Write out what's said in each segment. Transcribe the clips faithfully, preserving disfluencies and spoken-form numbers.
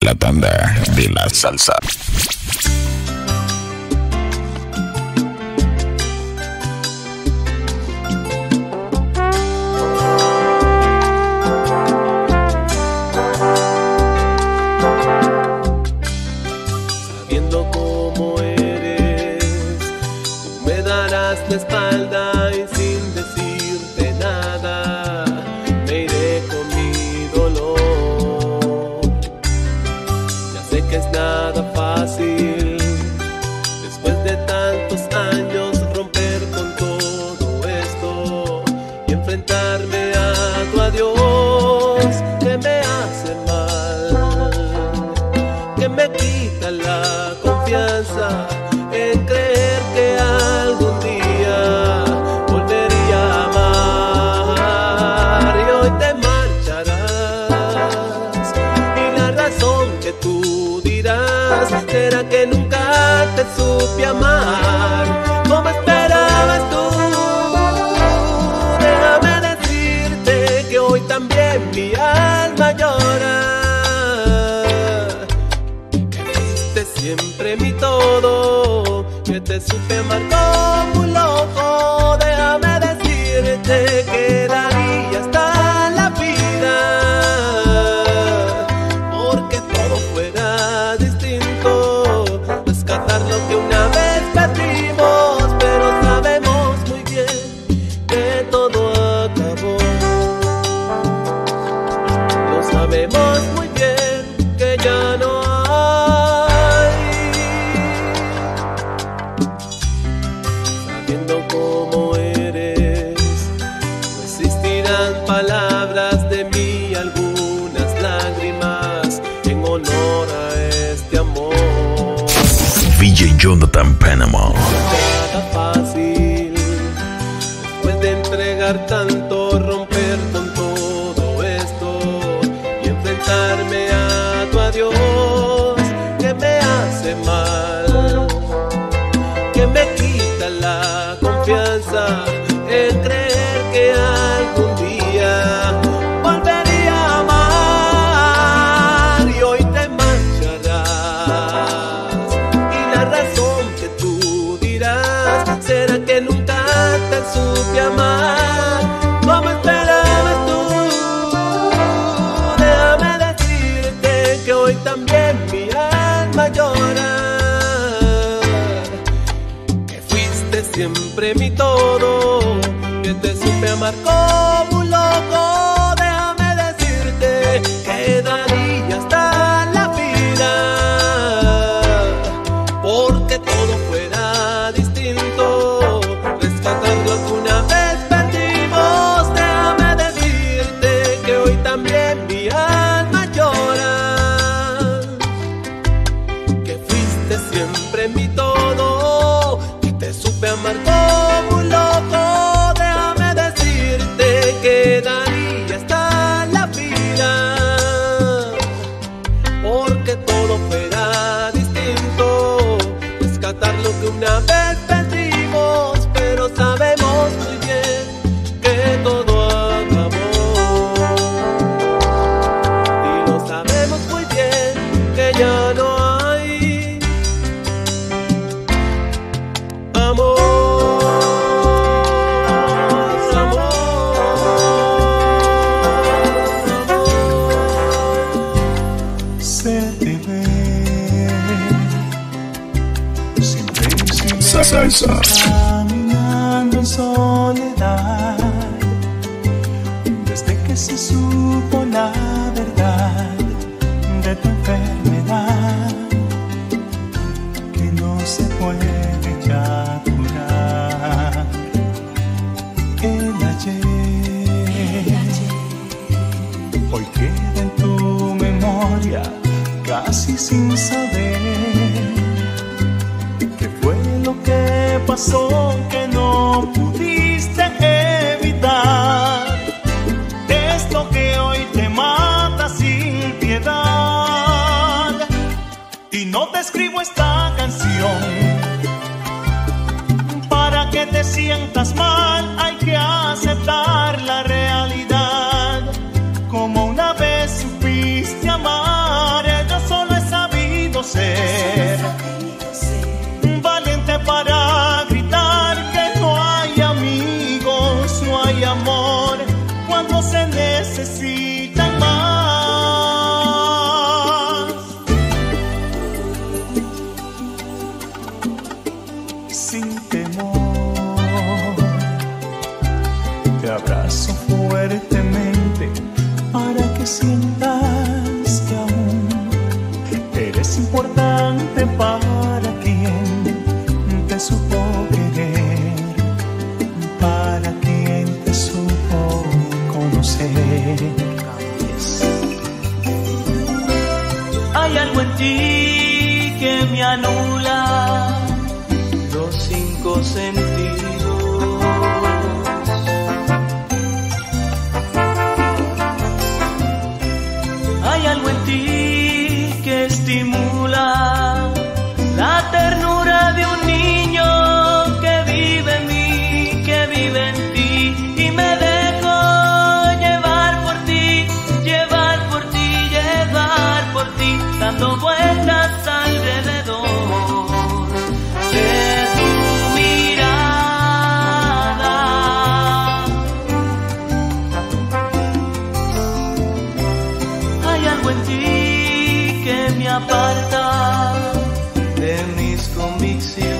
La tanda de la salsa. Sabiendo cómo eres, tú me darás la espalda y sin decirte nada me iré con mi dolor. Ya sé que es nada fácil después de tantos años romper con todo esto y enfrentarme a tu adiós que me hace mal, que me quita la confianza en creer que algún día volvería a amar. Y hoy te marcharás y la razón que tú dirás será que nunca te supe amar como esperabas tú. Déjame decirte que hoy también mi alma llora, siempre mi todo, que te supe amar como un loco. Déjame decirte que daría hasta la vida porque todo fuera distinto, rescatar lo que una vez perdimos, pero sabemos muy bien que todo acabó. Lo sabemos muy bien que ya no como eres, no existirán palabras de mí, algunas lágrimas en honor a este amor. D J Jonathan Panama. Nada fácil después de entregar tanto, romper con todo esto y enfrentarme a tu adiós que me hace mal, que me quita la confianza en creer que algún día volvería a amar. Y hoy te marcharás y la razón que tú dirás será que nunca te supe amar como esperabas tú. Déjame decirte que hoy también mi alma llora, siempre mi todo, que te supe amar como un loco. Déjame decirte que daría hasta la vida porque todo fuera distinto, rescatar lo que una vez perdimos. Déjame decirte que hoy también mi alma llora, que fuiste siempre mi todo, te supe amar como un loco. Déjame decirte que daría hasta la vida porque todo fuera distinto, rescatar lo que una vez perdimos, pero sabemos muy bien que todo acabó. Y lo sabemos muy bien que ya no hay amor, amor, amor. Se te ve siempre, siempre Salsa. caminando en soledad, desde que se supo la verdad de tu enfermedad, que no se puede ya curar. El ayer hoy queda en tu memoria, casi sin saber qué fue lo que pasó que no pudiste evitar. Es lo que hoy te mata sin piedad. Y no te escribo esta canción para que te sientas mal, hay que aceptar la realidad. Como una vez supiste amar, yo soy importante para quien te supo querer, para quien te supo conocer. Hay algo en ti que me anula los cinco sentidos. Hay algo en ti que estimula la ternura de un niño que vive en mí, que vive en ti, y me dejo llevar por ti, llevar por ti, llevar por ti, dando vueltas alrededor de tu mirada. Hay algo en ti que me aparta de mis convicciones.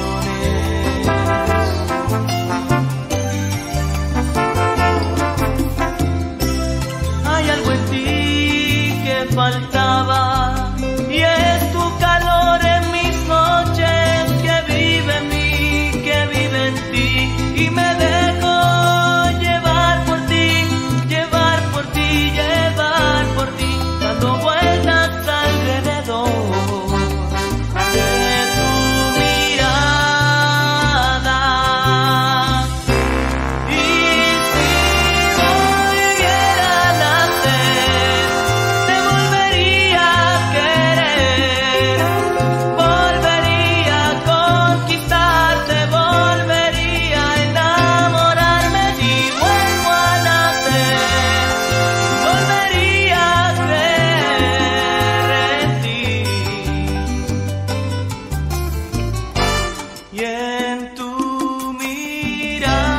Hay algo en ti que faltaba, y es tu calor en mis noches, que vive en mí, que vive en ti, y me dejo llevar por ti, llevar por ti, llevar por ti, dando vueltas alrededor de tu mirada. Y si volviera a nacer, te volvería a querer, volvería a conquistarte, volvería a enamorarme. Si vuelvo a nacer, volvería a creer en ti y en tu mirada.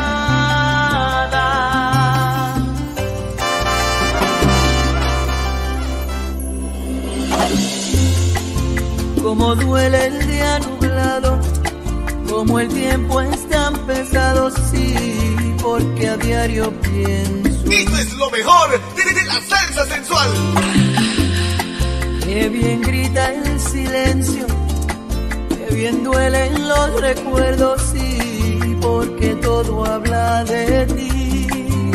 Como duele el día nublado, como el tiempo es tan pesado, sí, porque a diario pienso Esto es lo mejor de, de la salsa sensual. que bien grita el silencio, que bien duelen los recuerdos, sí, porque todo habla de ti.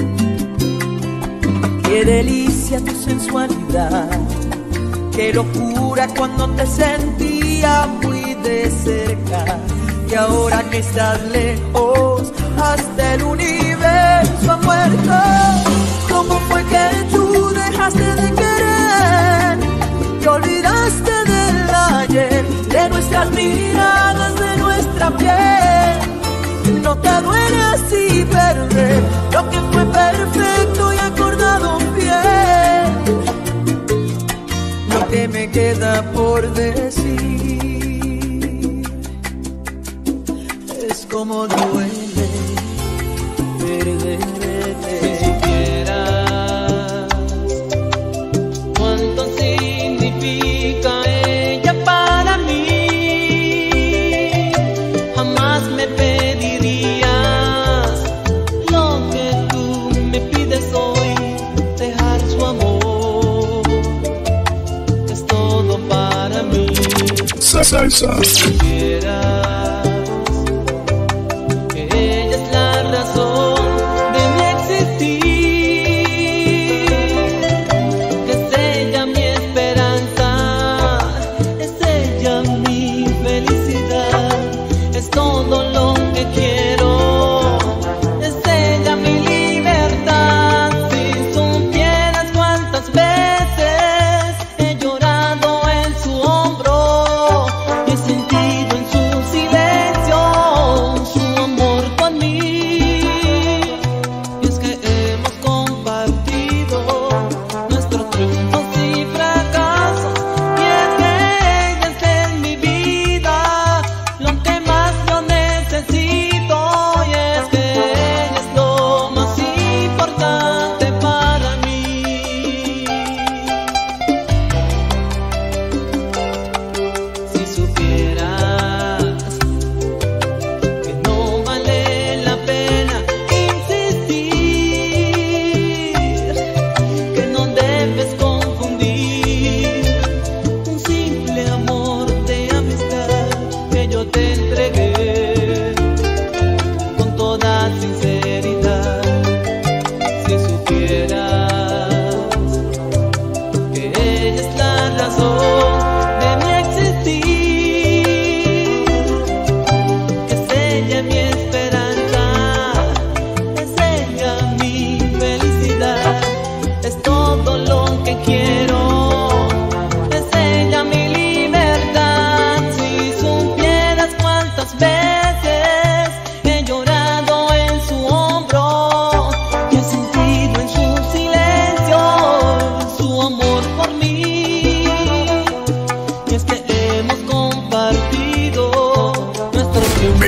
Qué delicia tu sensualidad, qué locura cuando te sentía muy de cerca, y ahora que estás lejos, hasta el universo ha muerto. ¿Cómo fue que tú dejaste de querer? Te olvidaste del ayer, de nuestras miradas, de nuestra piel. No te duele así perder lo que fue perfecto y acordado bien. Lo que me queda por decir es como duele perderte. Si supieras cuánto significa ella para mí, jamás me pedirías lo que tú me pides hoy, dejar su amor, es todo para mí. Salsa. Si supieras que ella es la razón de mi existir, que es ella mi esperanza, es ella mi felicidad, es todo lo que quiero, es ella mi libertad. Si supieras cuántas veces he llorado en su hombro y he sentido en su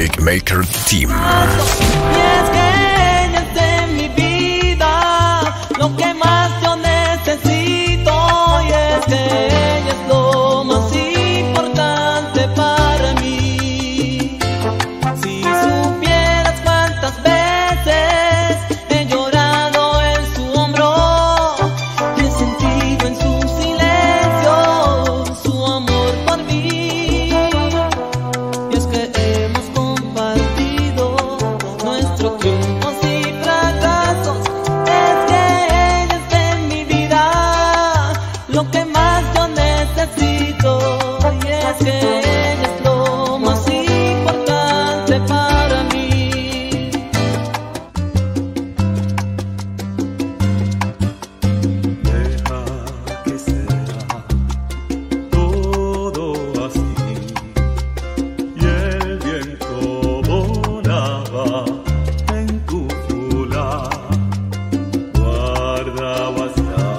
Cake Maker Team. Y es que ella es de mi vida, lo que más yo necesito. Y es que ella es lo más importante para mí. Si supieras cuántas veces he llorado en su hombro y he sentido en su silencio su amor por mí. Y es que hemos compartido nuestros triunfos y fracasos. Es que ella es de mi vida, lo que más yo necesito. Y es que ella es lo más importante para mí. Deja que sea todo así, y el viento volaba en tu fula. Guardabas ya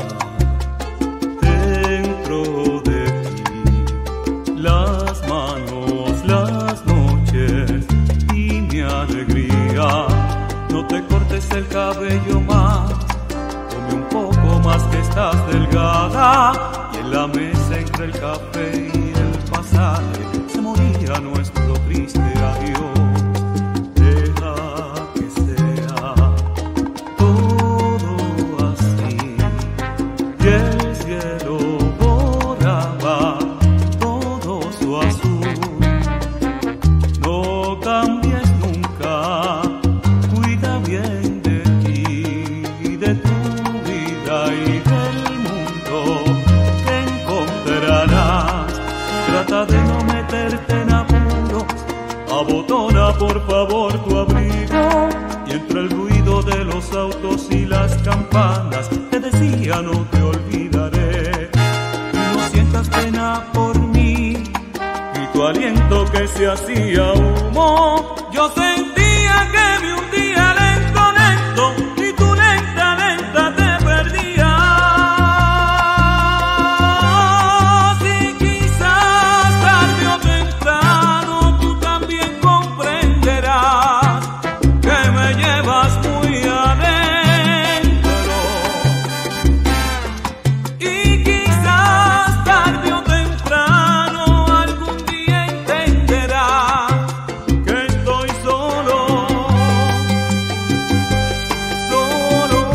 dentro de ti las manos, las noches y mi alegría. No te cortes el cabello más, come un poco más que estás delgada. Y en la mesa entre el café y el pasaje se moría nuestro triste adiós. Deja que sea todo así, y el cielo borraba todo su azul. No cambies nunca, cuida bien de ti y de tu vida y del mundo que encontrarás. Trata de no meterte en apuros, abotona por favor tu abrigo. Y entre el ruido de los autos y las campanas te decía no te olvidaré. Y no sientas pena por mí, y tu aliento que se hacía humo. Yo sentía que me hundía lento, lento, y tú lenta, lenta te perdías. Y quizás tarde o temprano tú también comprenderás que me llevas muy adentro. Y quizás tarde o temprano algún día entenderás que estoy solo, solo.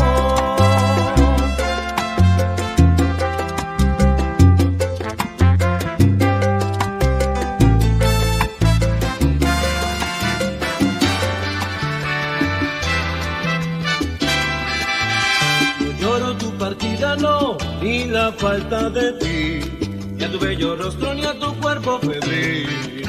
No lloro tu partida, no, ni la falta de ti, ni a tu bello rostro ni a tu cuerpo febril.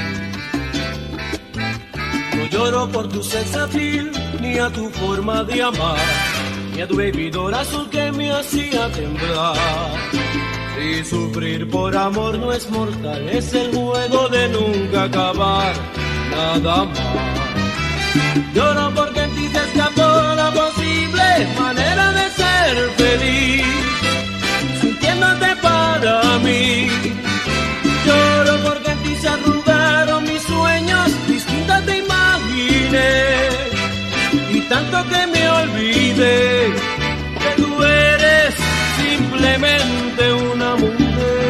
No lloro por tu sex appeal, ni a tu forma de amar, ni a tu bebidor azul que me hacía temblar. Si sufrir por amor no es mortal, es el juego de nunca acabar, nada más. Lloro porque en ti se escapó la posible manera de ser feliz, sintiéndote para mí. Lloro porque en ti se arrugaron mis sueños, distintas te imaginé, y tanto que me olvidé que tú eres simplemente una mujer.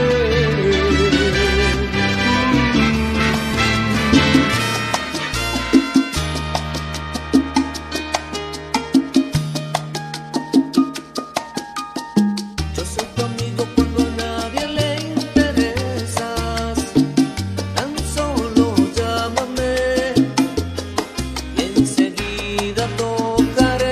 Yo soy tu amigo cuando a nadie le interesas. Tan solo llámame y enseguida tocaré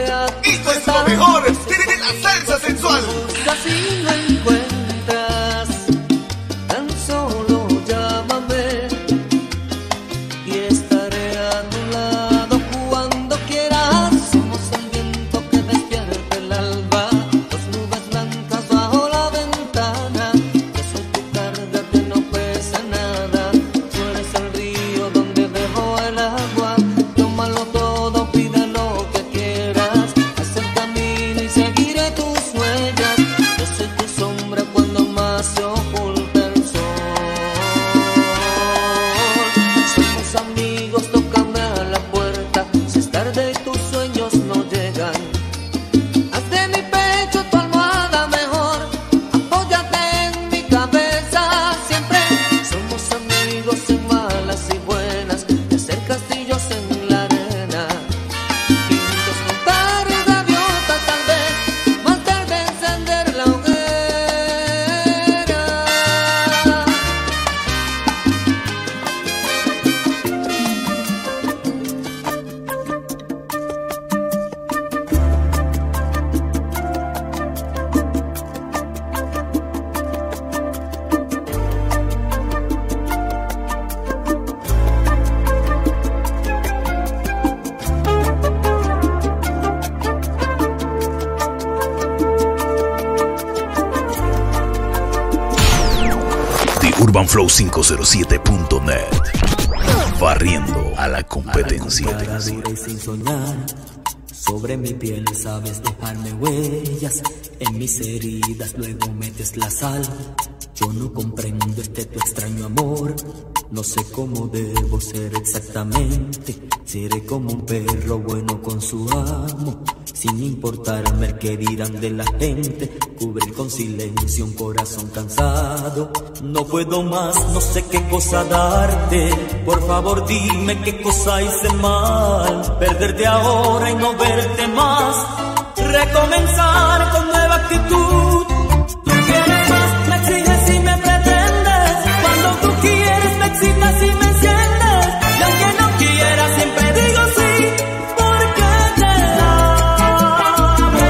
urban flow quinientos siete punto net, barriendo a la competencia. A la cara dura y sin soñar, sobre mi piel sabes dejarme huellas, en mis heridas luego metes la sal. Yo no comprendo este tu extraño amor, no sé cómo debo ser exactamente. Seré como un perro bueno con su amo, sin importarme el que dirán de la gente. Cubrir con silencio un corazón cansado. No puedo más, no sé qué cosa darte. Por favor dime qué cosa hice mal. Perderte ahora y no verte más. Recomenzar con nueva actitud. Tú quieres más, me exiges y me pretendes. Cuando tú quieres me excitas y me enciendes. Y aunque no quiera siempre digo sí, porque te amo.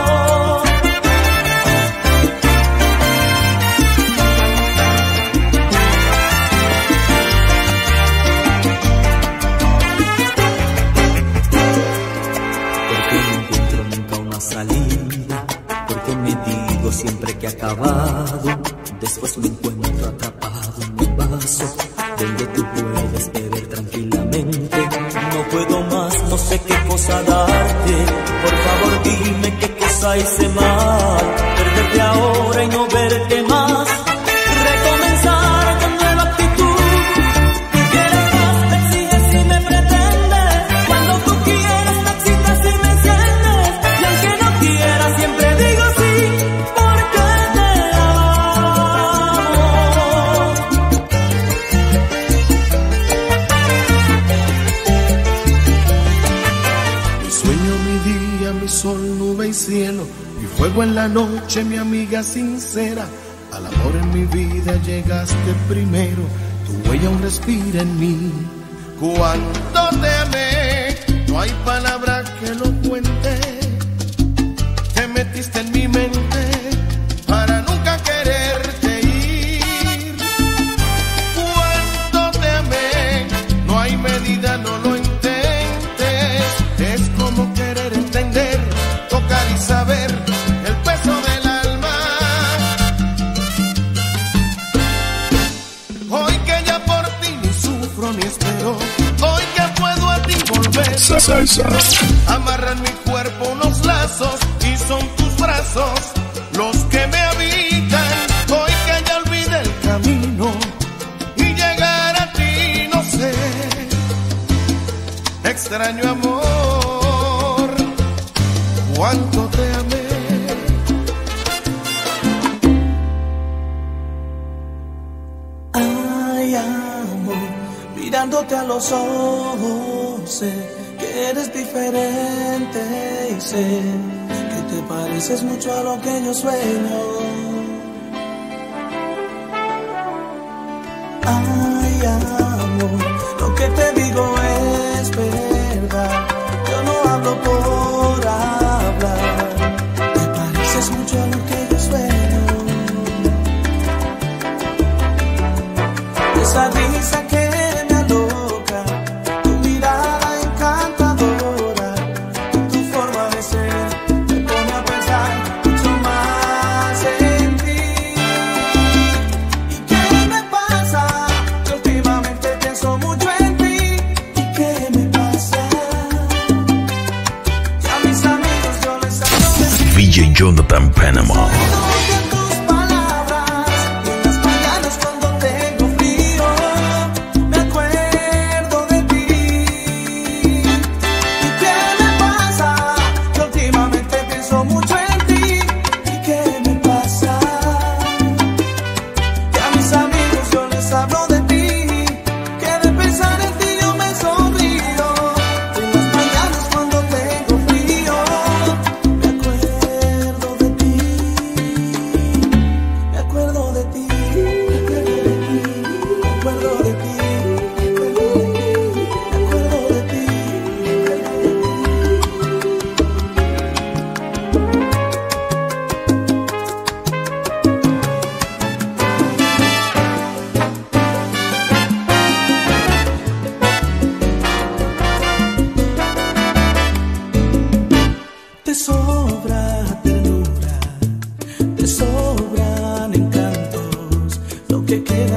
Porque no encuentro nunca una salida, porque me digo siempre que he acabado. Después me encuentro atrapado en un vaso donde tú puedes beber tranquilamente. No puedo más, no sé qué cosa darte. Por favor dime qué cosa hice mal. Perderte ahora y no verte más. Recomenzar con nueva actitud. Tú quieres más, me exiges y me pretendes. Cuando tú quieres me excitas y me enciendes. Y aunque no quiera siempre digo sí, porque te amo. Mi sueño, mi día, mi sol, nube y cielo, mi fuego en la noche, mi amiga sincera. Al amor en mi vida llegaste primero, tu huella aún respira en mí. Cuánto te amé, no hay palabra que lo cuente. Te metiste en mi mente para nunca quererte ir. Cuánto te amé, no hay medida, no lo intentes. Es como querer entender, tocar y saber el peso del alma. Hoy que ya por ti ni sufro ni espero, hoy que puedo a ti volver. Salsa. Amarran mi cuerpo unos lazos y son tus brazos los que me habitan. Hoy que ya olvidé el camino y llegar a ti no sé. Extraño amor, cuánto te amé. Ay, amor, mirándote a los ojos, sé que eres diferente y sé que te pareces mucho a lo que yo sueño. Ay, amor, lo que te digo es verdad, yo no hablo por hablar. Te pareces mucho a lo que yo sueño. Esa risa que me aloca, tu mirada encantadora, tu forma de ser me pone a pensar mucho más en ti. ¿Y qué me pasa? Que últimamente pienso mucho en ti. ¿Y qué me pasa? Ya a mis amigos yo les hablo de ti. V J Jonathan Panama. Cuando tengo frío, me acuerdo de ti.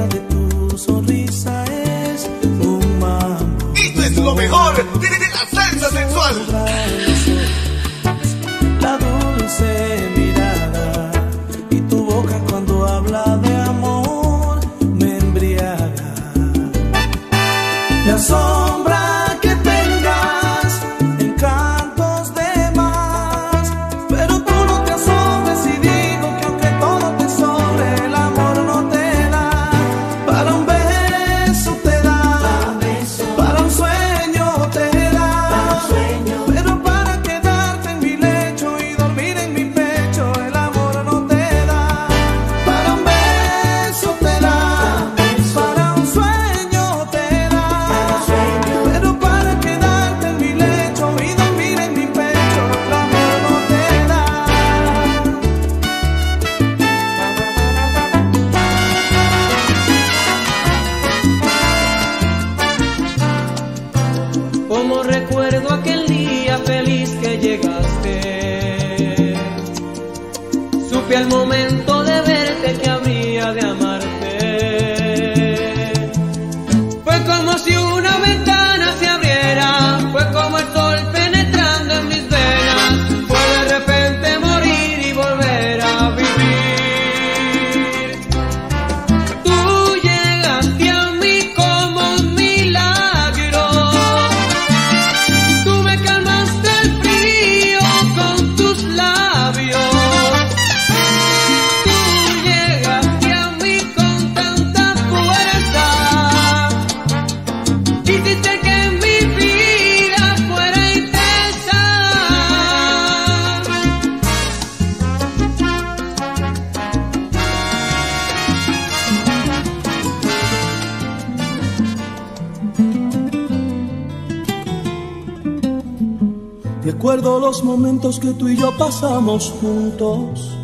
magia de tu sonrisa es un mambo. Esto es lo mejor de, de la salsa sensual. La dulce mirada y tu boca cuando habla de amor me embriaga. Me asombra que tengas encantos de más, pero tú no te asombres y digo que aunque todo te sobre, el amor no te da. Para un beso te da, para un sueño te da, pero para quedarte en mi lecho y dormir en mi pecho, el amor no te da. Para un beso te da, para un sueño te da, pero para quedarte en mi lecho y dormir en mi pecho, el amor no te da. Como recuerdo aquel día feliz que llegaste, supe al momento de verte que habría de amarte. Fue como si una ventana se abriera, fue como el sol penetrando en mis venas, fue de repente morir y volver a vivir. Tú llegaste a mí como un milagro, tú me calmaste el frío con tus labios. Tú llegaste a mí con tanta fuerza, hiciste que mi vida fuera intensa. Recuerdo los momentos que tú y yo pasamos juntos,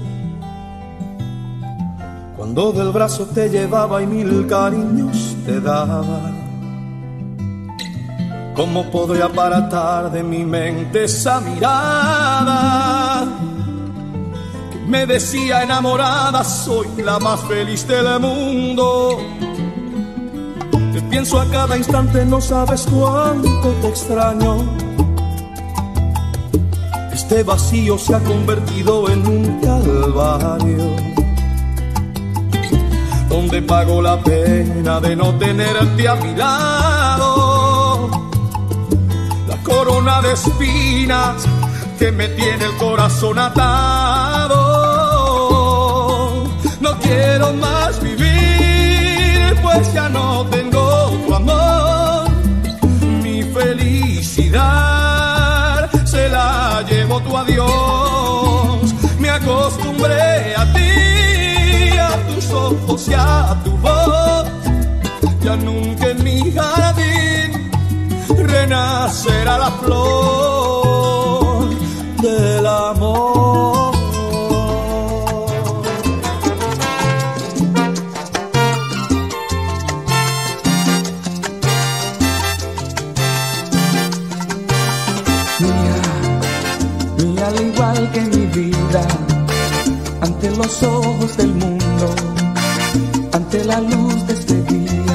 cuando del brazo te llevaba y mil cariños te daba. ¿Cómo podré aparatar de mi mente esa mirada que me decía enamorada, soy la más feliz del mundo? Te pienso a cada instante, no sabes cuánto te extraño. Este vacío se ha convertido en un calvario, donde pago la pena de no tenerte a mi lado. La corona de espinas que me tiene el corazón atado. No quiero más vivir, pues ya no tengo tu amor. Mi felicidad se la llevo tu adiós. Me acostumbré a ti, a tus ojos y a tu voz. Ya nunca en mi jardín renacerá la flor del amor. Al igual que mi vida, ante los ojos del mundo, ante la luz de este día,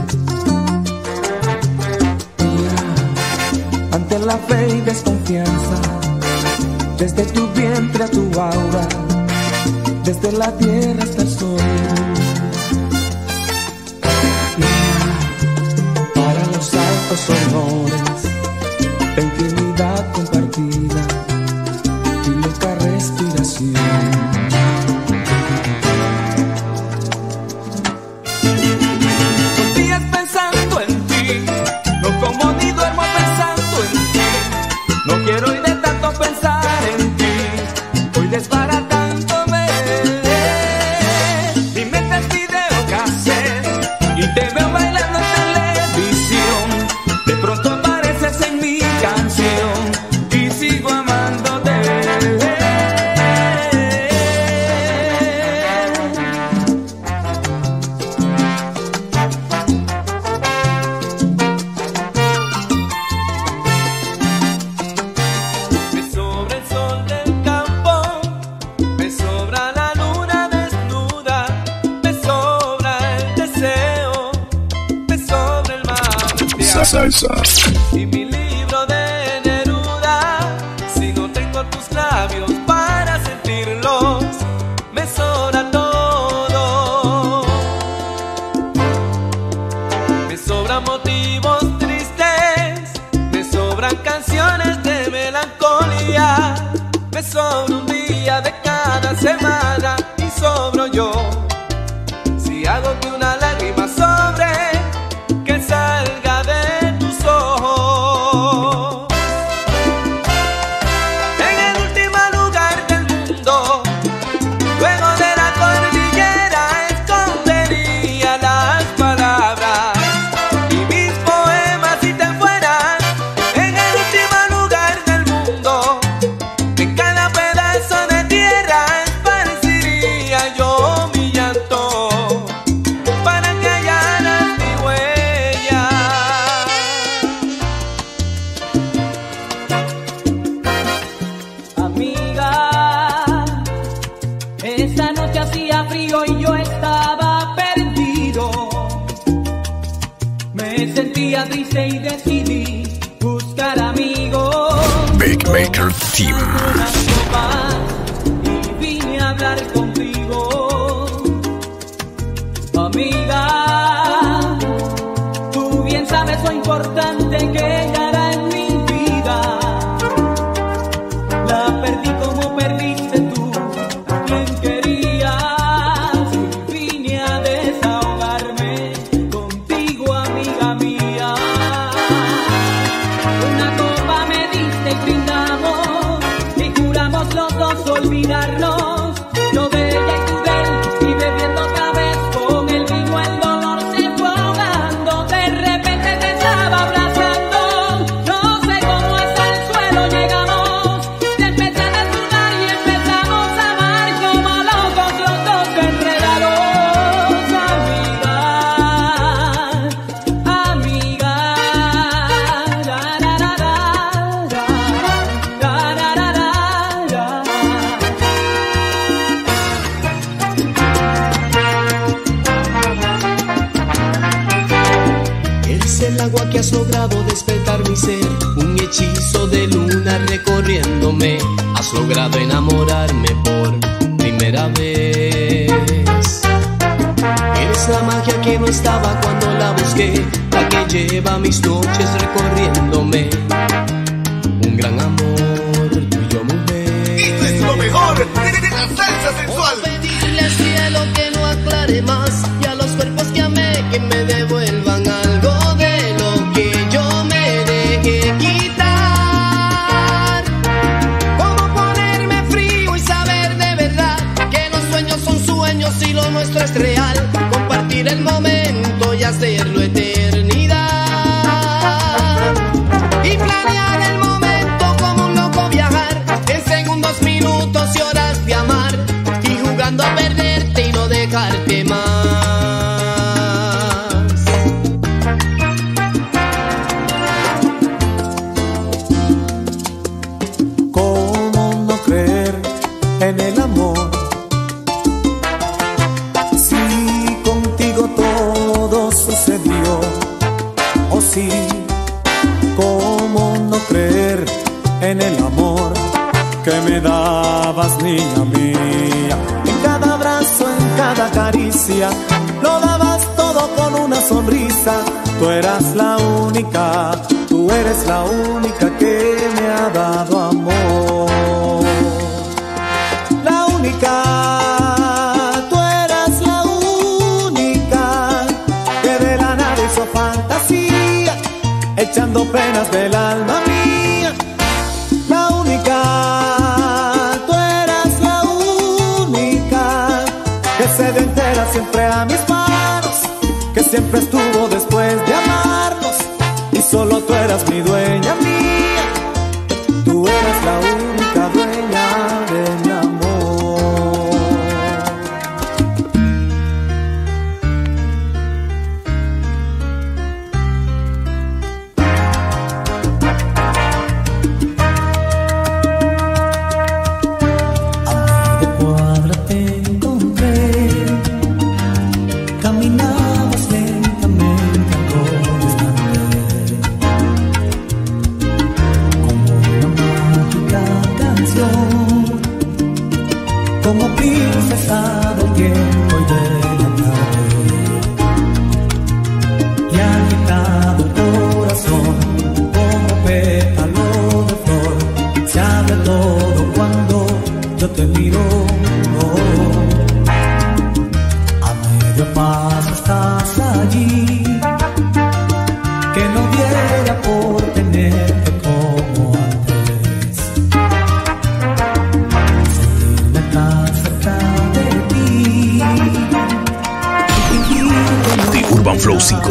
mía, ante la fe y desconfianza, desde tu vientre a tu aura, desde la tierra hasta el sol, mía, para los altos honores, la intimidad compartida, loca respiración. Los días pensando en ti, no como ni duermo pensando en ti. No quiero ir de tanto pensar en ti, hoy desbaratándome. Mi mente es videocassette y te veo bailando en televisión. De pronto apareces la salsa. Y mi libro de Neruda, si no tengo tus labios para sentirlos, me sobra todo. Me sobran motivos tristes, me sobran canciones de melancolía, me sobra un día de cada semana y sobro yo. Si hago que una lágrima sobre, que salga de tus ojos. En el último lugar del mundo, luego de la cordillera, escondería las palabras y mis poemas si te fueras. En el último lugar del mundo, en cada pedazo de tierra, esparciría yo mi llanto para que hallaras mi huella. Amiga, esa noche hacía frío y yo estaba perdido. Me sentía triste y decidí buscar amigos. Big Maker Team. Unas copas y vine a hablar contigo. Amiga, tú bien sabes lo importante que ella era en mi vida. La perdí como perdiste tú, a quien querías. Y vine a desahogarme contigo, amiga mía. Una copa me diste y brindamos, y juramos los dos olvidarnos. Yo de ella y tú de él, y bebiendo otra vez con el vino el dolor se fue ahogando. De repente te estaba abrazando, no sé cómo hasta el suelo llegamos. Te empecé a desnudar y empezamos a amar como locos los dos enredados. Amiga, amiga, ra, ra, ra, ra, ra, ra, ra, ra, ra. Eres el agua que has logrado despertar mi ser, un hechizo de luna recorriéndome. Has logrado enamorarme por primera vez. Eres la magia que no estaba cuando la busqué, la que lleva mis noches recorriéndome. Un gran amor, tuyo mujer. Esto es lo mejor de la salsa sensual. Pedirle al cielo que no aclare más, y a los cuerpos que amé que me devuelvan algo de lo que yo me dejé quitar. Cómo ponerme frío y saber de verdad que los sueños son sueños y lo nuestro es real. Compartir el momento y hacerlo eternidad. Y planear el momento como un loco viajar, en segundos, minutos y horas de amar, y jugando a perderte y no dejarte más. ¿Cómo no creer en el amor? Si contigo todo sucedió. Oh sí, ¿cómo no creer en el amor que me dabas, niña mía? En cada abrazo, en cada caricia, lo dabas todo con una sonrisa. Tú eras la única, tú eres la única que me ha dado amor. La única, tú eras la única que de la nada hizo fantasía, echando penas del alma mía. La única, tú eras la única que se dio entera siempre a mis manos, que siempre estuvo después de amarnos, y solo tú eras mi dueña mía. Tú eras la única dueña de mi amor. Caminabas lentamente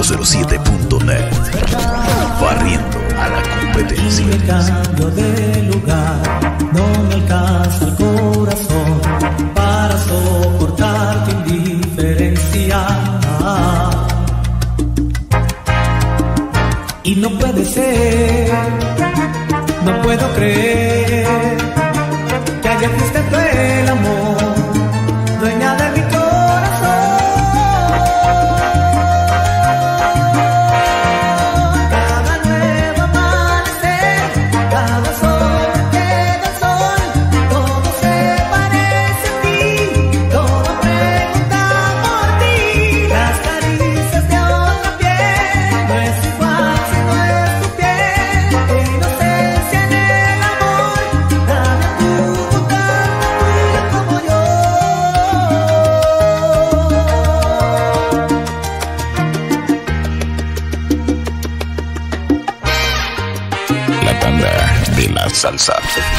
cinco cero siete punto net. Barriendo a la competencia. Me cambio de lugar, no me alcanza el corazón para soportar tu indiferencia. Y no puede ser, no puedo creer que haya existe tú el amor, dueña de mi corazón. Cada nuevo amanecer, cada sol que llega el sol, todo se parece a ti, todo pregunta por ti. Las caricias de otra piel, no es igual si no es tu piel. Que inocencia en el amor, dame tu boca tan pura como yo. La tanda de la salsa.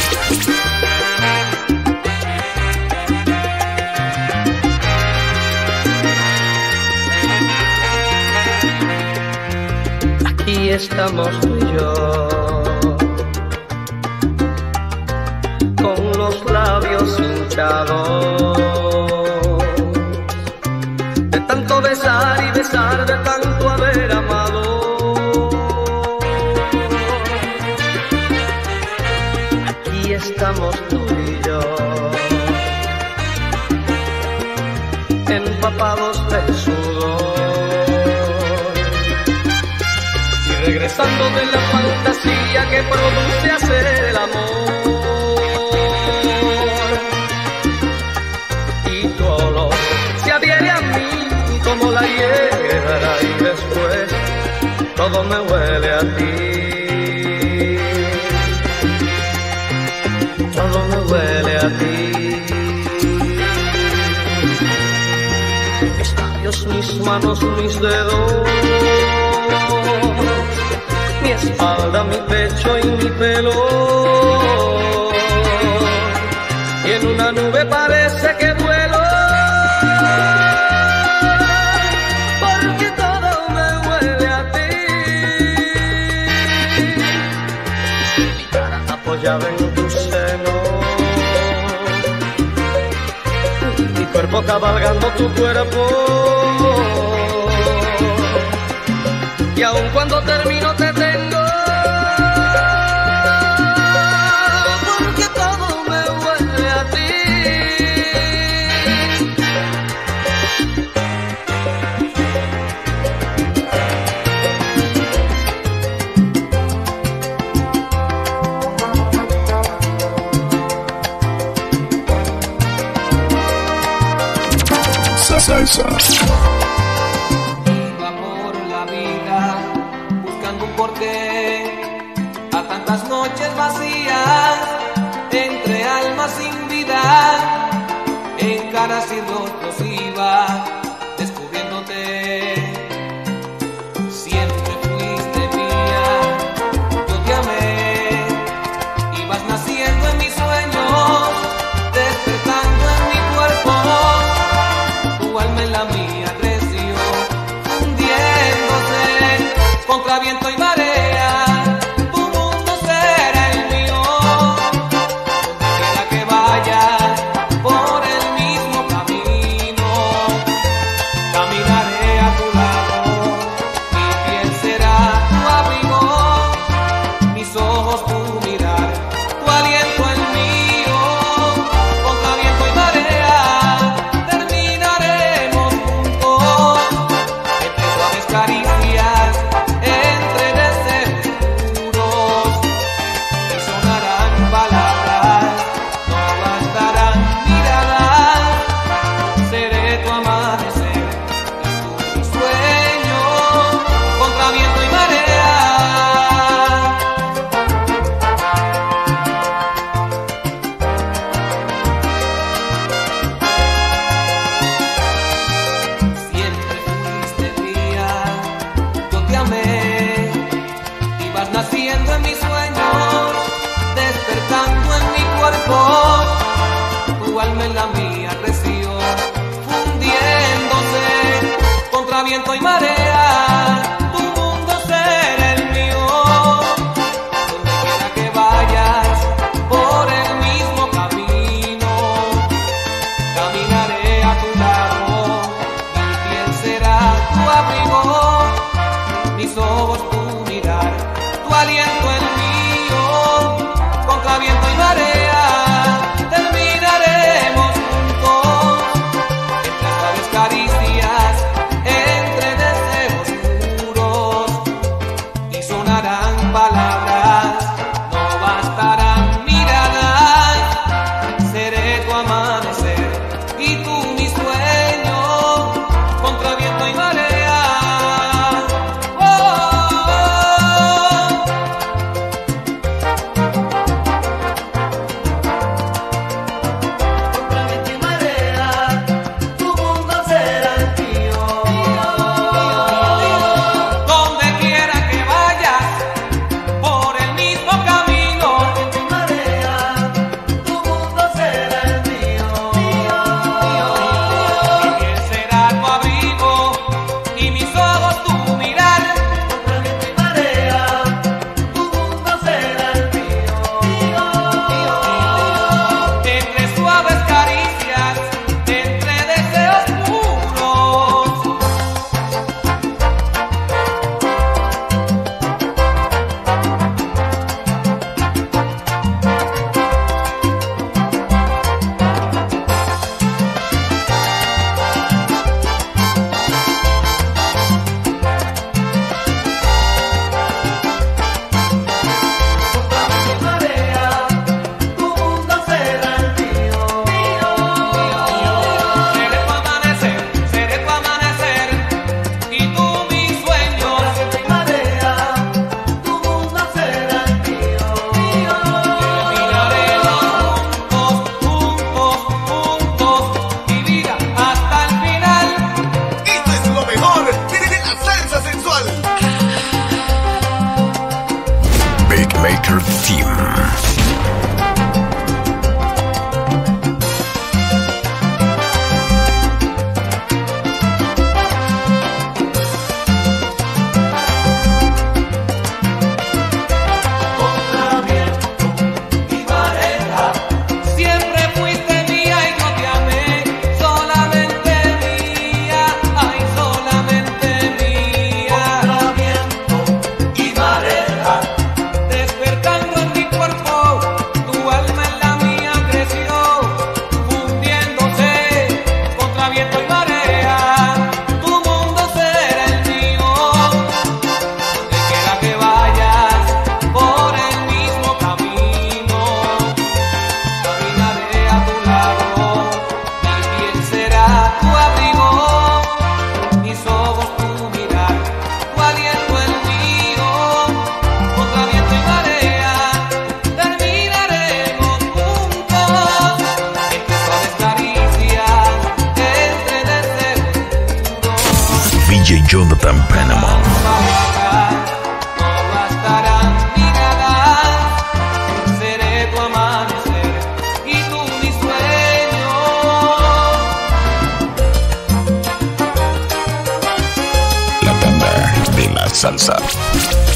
Aquí estamos tú y yo, con los labios hinchados, de tanto besar y besar, de tanto haber amado. Aquí estamos tú y yo, empapados del sudor, regresando de la fantasía que produce hacer el amor. Y tu olor se adhiere a mí como la hierba y después todo me huele a ti. Todo me huele a ti. Mis labios, mis manos, mis dedos, mi espalda, mi pecho y mi pelo, y en una nube parece que vuelo, porque todo me huele a ti. Mi cara apoyada en tu seno, mi cuerpo cabalgando tu cuerpo, y aun cuando termino te tengo, porque todo me huele a ti. Salsa. A tantas noches vacías, entre almas sin vida, en caras y rostros iba descubriéndote. Siempre fuiste mía, yo te amé, ibas naciendo en mis sueños, despertando en mi cuerpo, tu alma en la mía creció, hundiéndose contra viento y marea. mis ojos tu mirar, tu aliento el mío, contra viento y marea, terminaremos juntos, entre suaves caricias, entre deseos puros, y sonarán palabras, no bastarán miradas, seré tu amanecer, y tú mi sueño, contra viento y marea. Maker Theme. D J Jonathan Panama. No bastarán miradas, seré tu amanecer y tú mi sueño. La tanda de la salsa.